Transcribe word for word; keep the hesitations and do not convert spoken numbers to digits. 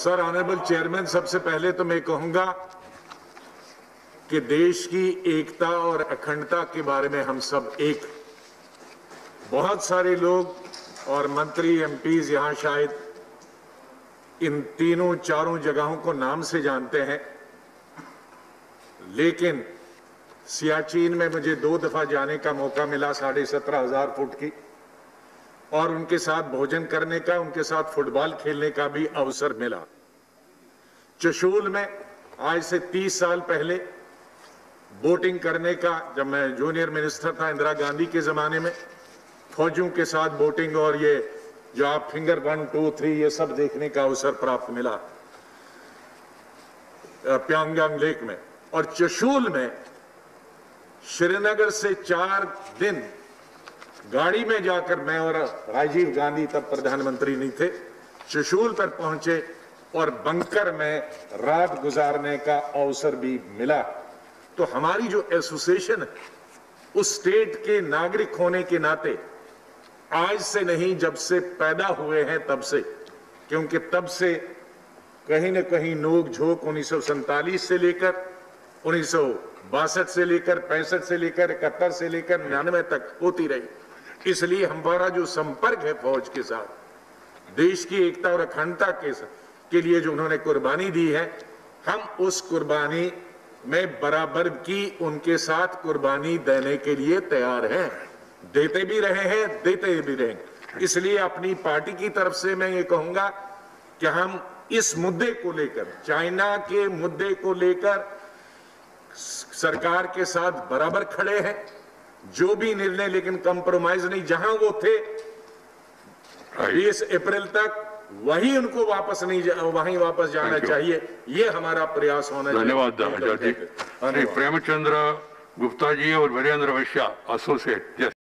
Sir, honourable chairman, सबसे पहले तो मैं कहूंगा कि देश की एकता और अखंडता के बारे में हम सब एक, बहुत सारे लोग और मंत्री एमपीज यहां शायद इन तीनों चारों जगहों को नाम से जानते हैं, लेकिन सियाचिन में मुझे दो दफा जाने का मौका मिला, साढ़े सत्रह हजार फुट की, और उनके साथ भोजन करने का, उनके साथ फुटबॉल खेलने का भी अवसर मिला। चशूल में आज से तीस साल पहले बोटिंग करने का, जब मैं जूनियर मिनिस्टर था इंदिरा गांधी के जमाने में, फौजियों के साथ बोटिंग और ये जो आप फिंगर वन टू थ्री ये सब देखने का अवसर प्राप्त मिला प्यांगयांग लेक में। और चशूल में श्रीनगर से चार दिन गाड़ी में जाकर मैं और राजीव गांधी, तब प्रधानमंत्री नहीं थे, चशूल पर पहुंचे और बंकर में रात गुजारने का अवसर भी मिला। तो हमारी जो एसोसिएशन है, उस स्टेट के नागरिक होने के नाते, आज से नहीं, जब से पैदा हुए हैं तब से, क्योंकि तब से कहीं न कहीं नोक झोंक उन्नीस सौ सैंतालीस से लेकर उन्नीस सौ बासठ से लेकर पैंसठ से लेकर इकहत्तर से लेकर निन्यानवे तक होती रही। इसलिए हमारा जो संपर्क है फौज के साथ, देश की एकता और अखंडता के, के लिए जो उन्होंने कुर्बानी दी है, हम उस कुर्बानी में बराबर की उनके साथ कुर्बानी देने के लिए तैयार हैं, देते भी रहे हैं, देते भी रहेंगे। इसलिए अपनी पार्टी की तरफ से मैं ये कहूंगा कि हम इस मुद्दे को लेकर, चाइना के मुद्दे को लेकर सरकार के साथ बराबर खड़े हैं, जो भी निर्णय, लेकिन कंप्रोमाइज नहीं। जहां वो थे बीस अप्रैल तक, वही उनको वापस नहीं, वहीं वापस जाना चाहिए। ये हमारा प्रयास होना चाहिए। धन्यवाद। श्री प्रेमचंद्र गुप्ता जी और वीरेंद्र वैश्य एसोसिएट।